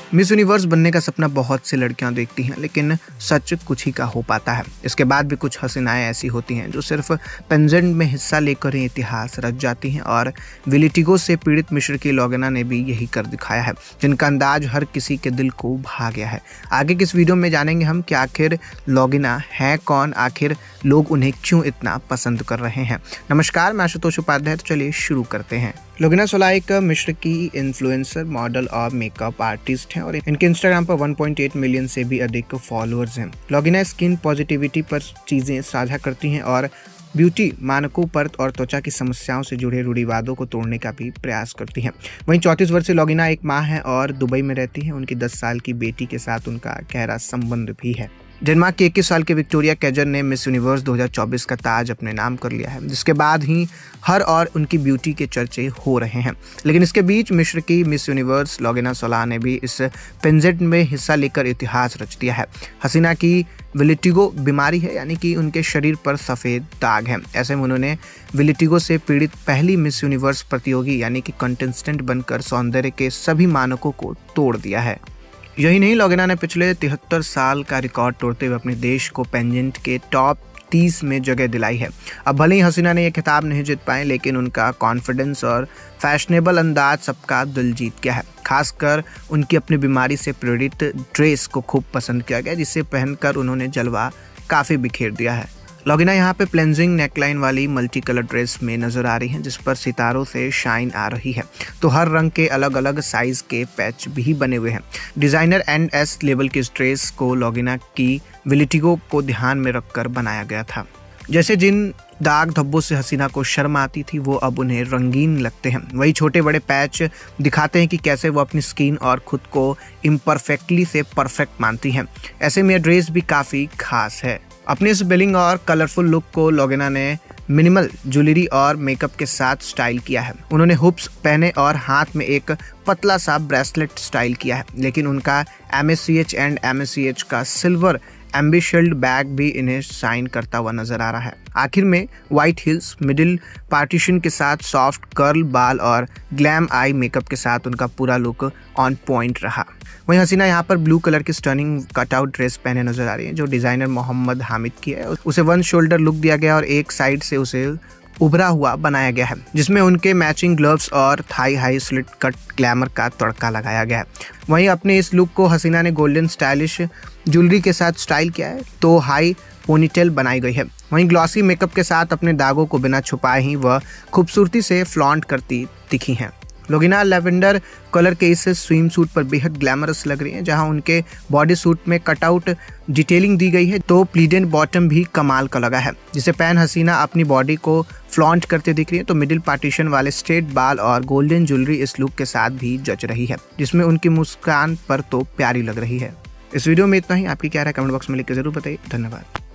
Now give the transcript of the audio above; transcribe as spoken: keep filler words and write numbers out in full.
Miss universe बनने का सपना बहुत सी लड़कियां देखती हैं, लेकिन सच कुछ ही का हो पाता है। इसके बाद भी कुछ हसीनाएं ऐसी होती हैं जो सिर्फ पेजेंट में हिस्सा लेकर ही इतिहास रच जाती हैं, और विलिटिगो से पीड़ित मिस्र की लॉगिना ने भी यही कर दिखाया है, जिनका अंदाज हर किसी के दिल को भा गया है। आगे किस वीडियो में जानेंगे हम कि आखिर लॉगिना है कौन, आखिर लोग उन्हें क्यों इतना पसंद कर रहे हैं। नमस्कार, मैं आशुतोष उपाध्याय। तो चलिए शुरू करते हैं। लॉगिना सोला एक मिस्र की इन्फ्लुएंसर, मॉडल और मेकअप आर्टिस्ट हैं और इनके इंस्टाग्राम पर वन पॉइंट एट मिलियन से भी अधिक फॉलोअर्स हैं। लॉगिना स्किन पॉजिटिविटी पर चीज़ें साझा करती हैं और ब्यूटी मानकों पर और त्वचा की समस्याओं से जुड़े रूढ़िवादों को तोड़ने का भी प्रयास करती हैं। वहीं चौंतीस वर्षीय लॉगिना एक माँ है और दुबई में रहती हैं। उनकी दस साल की बेटी के साथ उनका गहरा संबंध भी है। डेनमार्क की इक्कीस साल की विक्टोरिया कैजर ने मिस यूनिवर्स दो हज़ार चौबीस का ताज अपने नाम कर लिया है, जिसके बाद ही हर और उनकी ब्यूटी के चर्चे हो रहे हैं। लेकिन इसके बीच मिस्र की मिस यूनिवर्स लॉगिना सोला ने भी इस पेजेंट में हिस्सा लेकर इतिहास रच दिया है। हसीना की विलिटिगो बीमारी है, यानी कि उनके शरीर पर सफ़ेद दाग हैं। ऐसे में उन्होंने विलिटिगो से पीड़ित पहली मिस यूनिवर्स प्रतियोगी यानी कि कंटेस्टेंट बनकर सौंदर्य के सभी मानकों को तोड़ दिया है। यही नहीं, लॉगिना ने पिछले तिहत्तर साल का रिकॉर्ड तोड़ते हुए अपने देश को पेजेंट के टॉप तीस में जगह दिलाई है। अब भले ही हसीना ने यह खिताब नहीं जीत पाए, लेकिन उनका कॉन्फिडेंस और फैशनेबल अंदाज सबका दिल जीत गया है। खासकर उनकी अपनी बीमारी से प्रेरित ड्रेस को खूब पसंद किया गया, जिसे पहनकर उन्होंने जलवा काफ़ी बिखेर दिया है। लॉगिना यहाँ पे प्लेंजिंग नेकलाइन वाली मल्टी कलर ड्रेस में नजर आ रही हैं, जिस पर सितारों से शाइन आ रही है। तो हर रंग के अलग अलग साइज के पैच भी बने हुए हैं। डिजाइनर एंड एस लेवल की इस ड्रेस को लॉगिना की विलिटिगो को ध्यान में रखकर बनाया गया था। जैसे जिन दाग धब्बों से हसीना को शर्म आती थी, वो अब उन्हें रंगीन लगते हैं। वही छोटे बड़े पैच दिखाते हैं कि कैसे वो अपनी स्किन और खुद को इम्परफेक्टली से परफेक्ट मानती हैं। ऐसे में ड्रेस भी काफ़ी खास है। अपने इस बेलिंग और कलरफुल लुक को लॉगिना ने मिनिमल ज्वेलरी और मेकअप के साथ स्टाइल किया है। उन्होंने हुप्स पहने और हाथ में एक पतला सा ब्रेसलेट स्टाइल किया है, लेकिन उनका M S C H and M S C H का सिल्वर एम्बिशियल्ड बैग भी इन्हें शाइन करता हुआ नजर आ रहा है। आखिर में व्हाइट हील्स, मिडिल पार्टीशन के साथ सॉफ्ट कर्ल बाल और ग्लैम आई मेकअप के साथ उनका पूरा लुक ऑन पॉइंट रहा। वहीं हसीना यहाँ पर ब्लू कलर की स्टनिंग कटआउट ड्रेस पहने नजर आ रही है, जो डिजाइनर मोहम्मद हामिद की है। उसे वन शोल्डर लुक दिया गया और एक साइड से उसे उभरा हुआ बनाया गया है, जिसमें उनके मैचिंग ग्लव्स और thigh high slit cut glamour का तड़का लगाया गया है। वहीं अपने इस लुक को हसीना ने गोल्डन स्टाइलिश ज्वेलरी के साथ स्टाइल किया है, तो हाई पोनीटेल बनाई गई है। वहीं ग्लॉसी मेकअप के साथ अपने दागों को बिना छुपाए ही वह खूबसूरती से फ्लॉन्ट करती दिखी हैं। लॉगिना लेवेंडर कलर के इस स्विम सूट पर बेहद ग्लैमरस लग रही हैं, जहां उनके बॉडी सूट में कटआउट डिटेलिंग दी गई है, तो प्लीडेंट बॉटम भी कमाल का लगा है, जिसे पहन हसीना अपनी बॉडी को फ्लॉन्ट करते दिख रही है। तो मिडिल पार्टीशन वाले स्ट्रेट बाल और गोल्डन ज्वेलरी इस लुक के साथ भी जच रही है, जिसमें उनकी मुस्कान पर तो प्यारी लग रही है। इस वीडियो में इतना ही। आपकी क्या राय कमेंट बॉक्स में लिख के जरूर बताइए। धन्यवाद।